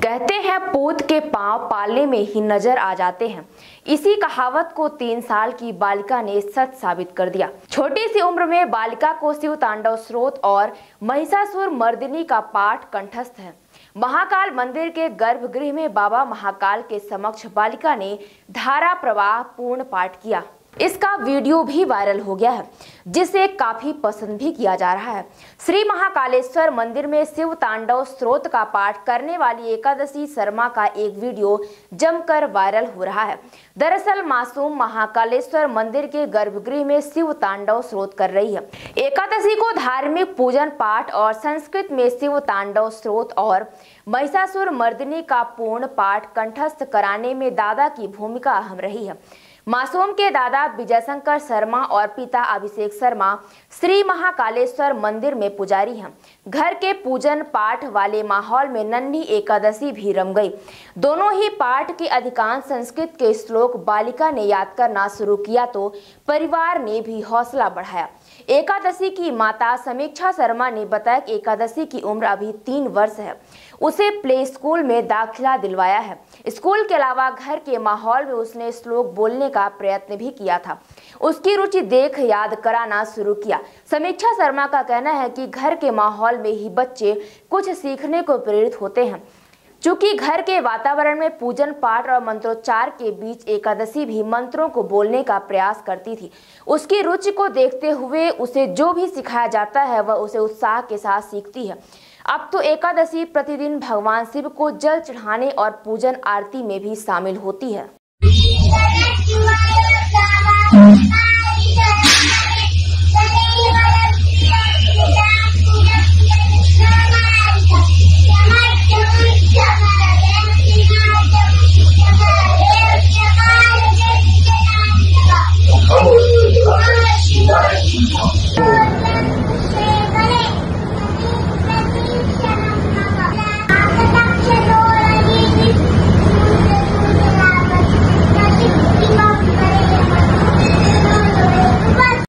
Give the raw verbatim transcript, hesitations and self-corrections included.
कहते हैं पूत के पांव पालने में ही नजर आ जाते हैं। इसी कहावत को तीन साल की बालिका ने सच साबित कर दिया। छोटी सी उम्र में बालिका को शिव तांडव स्तोत्र और महिषासुर मर्दिनी का पाठ कंठस्थ है। महाकाल मंदिर के गर्भगृह में बाबा महाकाल के समक्ष बालिका ने धारा प्रवाह पूर्ण पाठ किया। इसका वीडियो भी वायरल हो गया है, जिसे काफी पसंद भी किया जा रहा है। श्री महाकालेश्वर मंदिर में शिव तांडव स्तोत्र का पाठ करने वाली एकादशी शर्मा का एक वीडियो जमकर वायरल हो रहा है। दरअसल मासूम महाकालेश्वर मंदिर के गर्भगृह में शिव तांडव स्तोत्र कर रही है। एकादशी को धार्मिक पूजन पाठ और संस्कृत में शिव तांडव स्तोत्र और महिषासुर मर्दिनी का पूर्ण पाठ कंठस्थ कराने में दादा की भूमिका अहम रही है। मासूम के दादा विजय शंकर शर्मा और पिता अभिषेक शर्मा श्री महाकालेश्वर मंदिर में पुजारी हैं। घर के पूजन पाठ वाले माहौल में नन्ही एकादशी भी रम गई। दोनों ही पाठ के अधिकांश संस्कृत के श्लोक बालिका ने याद करना शुरू किया तो परिवार ने भी हौसला बढ़ाया। एकादशी की माता समीक्षा शर्मा ने बताया कि एकादशी की उम्र अभी तीन वर्ष है। उसे प्ले स्कूल में दाखिला दिलवाया है। स्कूल के अलावा घर के माहौल में उसने श्लोक बोलने का प्रयत्न भी किया था। उसकी रुचि देख याद कराना शुरू किया। समीक्षा शर्मा का कहना है कि घर के माहौल में ही बच्चे कुछ सीखने को प्रेरित होते हैं। चूंकि घर के वातावरण में पूजन पाठ और मंत्रोच्चार के बीच एकादशी भी मंत्रों को बोलने का प्रयास करती थी। उसकी रुचि को देखते हुए उसे जो भी सिखाया जाता है वह उसे उत्साह के साथ सीखती है। अब तो एकादशी प्रतिदिन भगवान शिव को जल चढ़ाने और पूजन आरती में भी शामिल होती है।